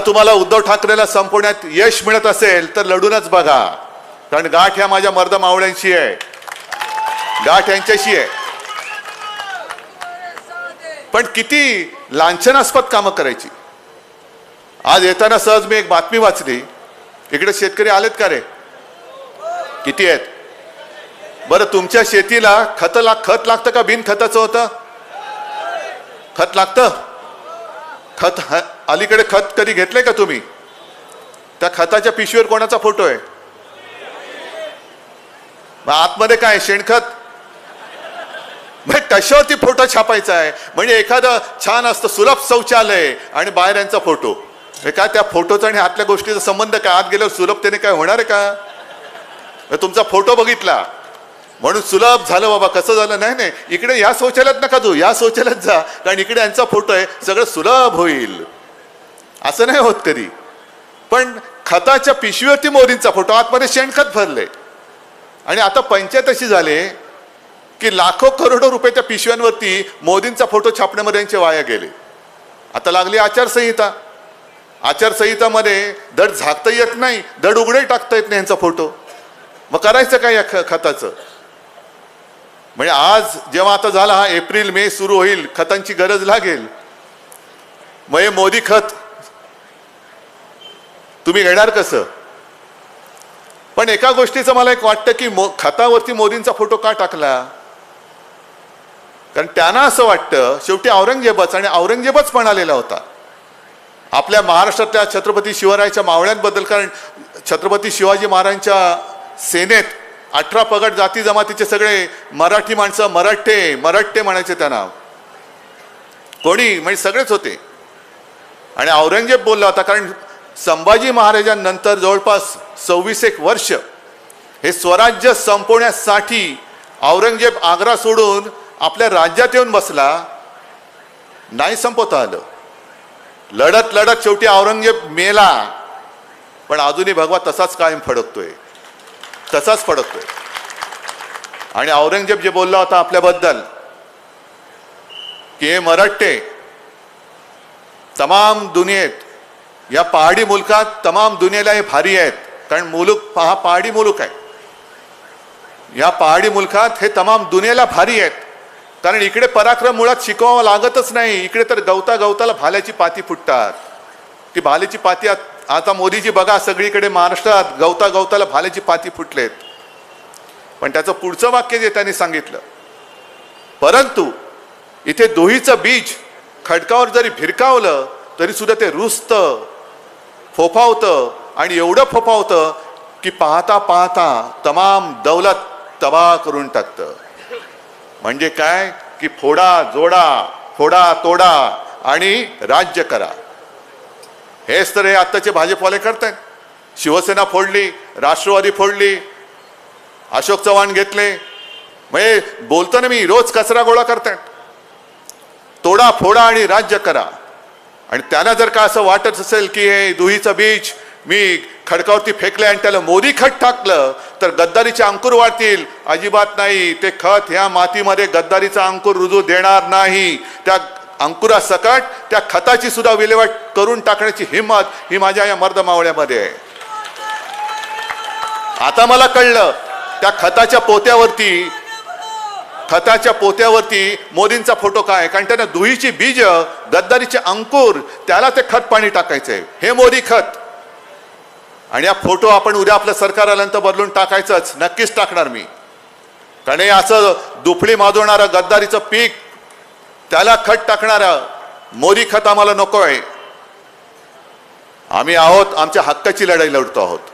तुम्हाला उद्धव ठाकरेला संपवण्यात यश मिळत असेल तर लढूनच बघा, कारण गाठ ह्या माझ्या मर्द मावळ्यांशी आहे, गाठ यांच्याशी आहे. पण किती लांछनास्पद कामं करायची. आज येताना सहज मी एक बातमी वाचली, इकडे शेतकरी आलेत का रे? किती आहेत? बरं, तुमच्या शेतीला खत लागतं का बिन खताचं होतं? खत लागतं. खत अलीकडे खत कधी घेतलंय का तुम्ही? त्या खताच्या पिशवीवर कोणाचा फोटो आहे? आतमध्ये काय शेणखत? कशावरती फोटो छापायचा आहे? म्हणजे एखादं छान असतं सुलभ शौचालय आणि बाहेर यांचा फोटो. काय त्या फोटोचा आणि आतल्या गोष्टीचा संबंध काय? आत गेल्यावर सुलभतेने काय होणार आहे का? तुमचा फोटो बघितला म्हणून सुलभ झालं बाबा, कसं झालं? नाही नाही, इकडे या शौचालयात नका तू, या शौचालयात जा, कारण इकडे यांचा फोटो आहे, सगळं सुलभ होईल. असं नाही होत कधी. पण खताच्या पिशवीवरती मोदींचा फोटो, आतमध्ये शेणखत भरले. आणि आता पंचायत अशी झाले की लाखो करोडो रुपये त्या पिशव्यांवरती मोदींचा फोटो छापण्यामध्ये यांचे वाया गेले. आता लागली आचारसंहिता. आचारसंहितामध्ये धड झाकता येत नाही, धड उघडे टाकता येत नाही यांचा फोटो. मग करायचं काय या खताचं? म्हणजे आज जेव्हा आता झाला हा एप्रिल मे सुरू होईल, खतांची गरज लागेल, मग हे मोदी खत तुम्ही घेणार कसं? पण एका गोष्टीचं मला एक वाटतं की खतावरती मोदींचा फोटो का टाकला? कारण त्यांना असं वाटतं शेवटी औरंगजेबच, आणि औरंगजेबच म्हणालेला होता आपल्या महाराष्ट्रातल्या छत्रपती शिवरायांच्या मावळ्यांबद्दल. कारण छत्रपती शिवाजी महाराजांच्या सेनेत 18 पगड जाती जमातीचे सगळे मराठी माणसं मराठे म्हणायचे त्यांना. कोणी म्हणजे सगळेच होते. आणि औरंगजेब बोलला होता, कारण संभाजी महाराजांनंतर जवळपास 26 वर्ष हे स्वराज्य संपवण्यासाठी औरंगजेब आग्रा सोडून आपल्या राज्यात येऊन बसला. नाही संपवता आलं. लढत लढत शेवटी औरंगजेब मेला. पण अजूनही भगवा तसाच कायम फडकतोय. आणि औरंगजेब जे बोलला होता आपल्याबद्दल की हे मराठे तमाम दुनियेत, या पहाडी मुलकात तमाम दुनियेला हे भारी आहेत. कारण मुलूक हा पहाडी मुलूक आहे. या पहाडी मुलकात हे तमाम दुनियेला भारी आहेत. कारण इकडे पराक्रम मुळात शिकवावं लागतच नाही. इकडे तर गवताला भाल्याची पाती फुटतात. ती भाल्याची पाती आता मोदीजी बघा सगळीकडे महाराष्ट्रात गवताला भाल्याची पाती फुटलेत. पण त्याचं पुढचं वाक्य जे त्यांनी सांगितलं, परंतु इथे दोहीचं बीज खडकावर जरी भिरकावलं तरी सुद्धा ते रुजतं, फोफावतं, आणि एवढं फोफावतं की पाहता पाहता तमाम दौलत तबाह करून टाकतं. म्हणजे काय की फोडा तोडा आणि राज्य करा. हेच तर हे आत्ताचे भाजपवाले करतायत. शिवसेना फोडली, राष्ट्रवादी फोडली, अशोक चव्हाण घेतले. म्हणजे बोलतो ना मी, रोज कचरा गोळा करतायत. तोडा फोडा आणि राज्य करा. आणि त्यांना जर का असं वाटत असेल की हे दुहीचं बीज मी खडकावरती फेकले आणि त्याला मोदी खत टाकलं तर गद्दारीचे अंकुर वाढतील, अजिबात नाही. ते खत ह्या मातीमध्ये गद्दारीचा अंकुर रुजू देणार नाही. त्या अंकुरासकट त्या खताची सुद्धा विल्हेवाट करून टाकण्याची हिंमत ही माझ्या या मर्द मावळ्यामध्ये आहे. आता मला कळलं त्या खताच्या पोत्यावरती मोदींचा फोटो काय. कारण त्यांना दुहीची बीज, गद्दारीचे अंकुर, त्याला ते खत पाणी टाकायचंय. हे मोदी खत. आणि हा फोटो आपण उद्या आपलं सरकार आल्यानंतर बदलून टाकायचंच, नक्कीच टाकणार मी. कारण हे असं दुफळी माजवणारं गद्दारीचं पीक, त्याला खत टाकणारं मोदी खत आम्हाला नको आहे. आम्ही आहोत, आमच्या हक्काची लढाई लढतो आहोत.